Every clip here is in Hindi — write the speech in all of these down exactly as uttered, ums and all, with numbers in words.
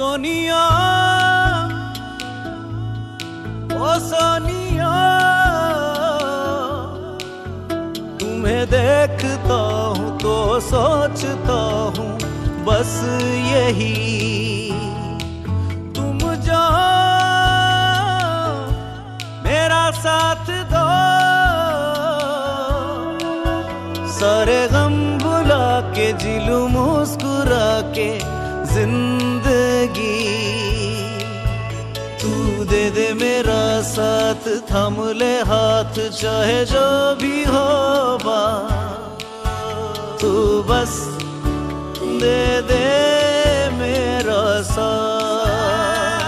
सोनिया ओ सोनिया, तुम्हें देखता हूँ तो सोचता हूँ बस यही, तुम जो मेरा साथ दो, सारे गम भुला के जिलूं मुस्कुरा के जिंदगी, तू दे दे मेरा साथ, थाम ले हाथ चाहे जो भी हो बा, तू बस दे दे मेरा साथ,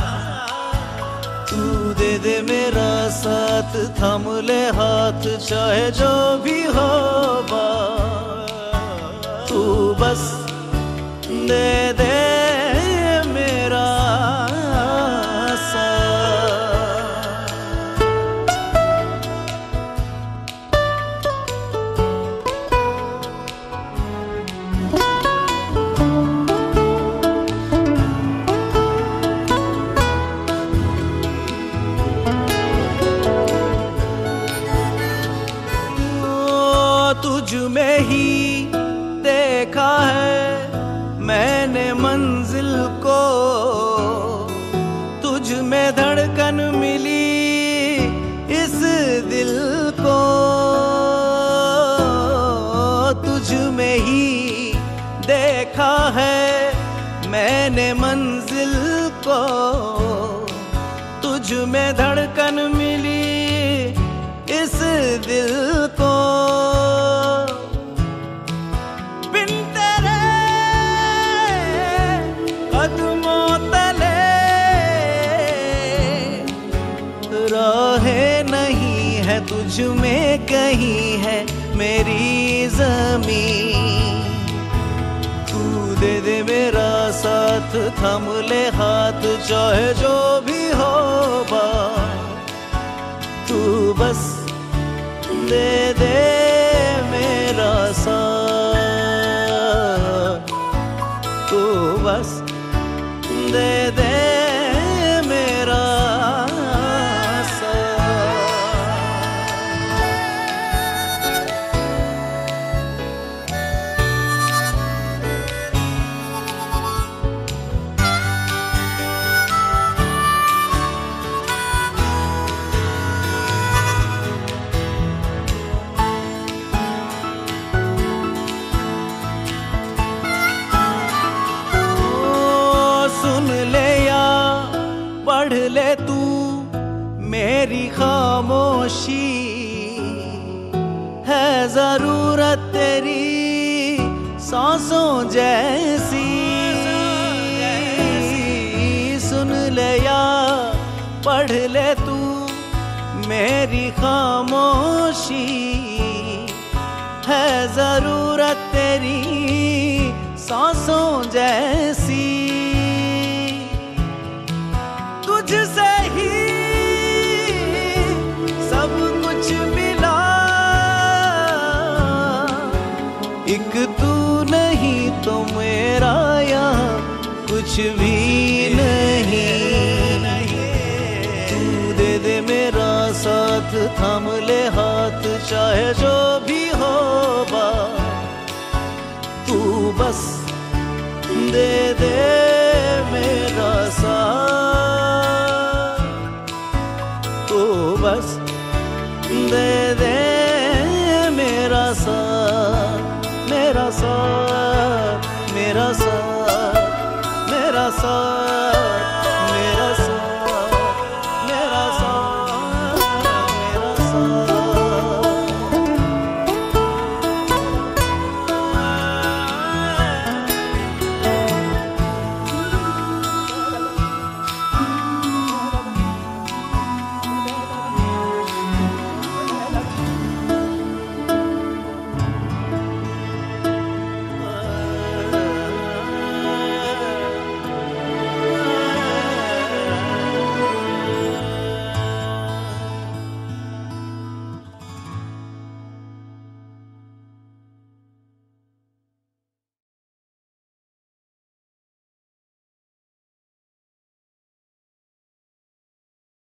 तू दे दे मेरा साथ, थाम ले हाथ चाहे जो भी हो बा, तू बस दे दे मेरा तुझ में ही देखा है मैंने मंजिल को, तुझ में धड़कन मिली इस दिल को, तुझ में ही देखा है मैंने मंजिल को, तुझ में धड़कन मिली इस दिल को, राहें नहीं है तुझ में कहीं है मेरी ज़मीं, तू दे दे मेरा साथ, थाम ले हाथ चाहे जो भी हो बा, तू बस दे दे मेरा साथ, तू बस दे दे मेरा पढ़ ले तू मेरी खामोशी, है जरूरत तेरी सांसों जैसी, सुन ले या पढ़ ले तू मेरी खामोशी, है जरूरत तेरी सांसों जैसी, तुझसे ही सब कुछ मिला, एक तू नहीं तो मेरा यहाँ कुछ भी नहीं, तू दे दे मेरा साथ, थाम ले हाथ चाहे जो भी हो बा, तू बस दे दे मेरा साथ, तू बस दे दे मेरा साथ, मेरा साथ, मेरा साथ।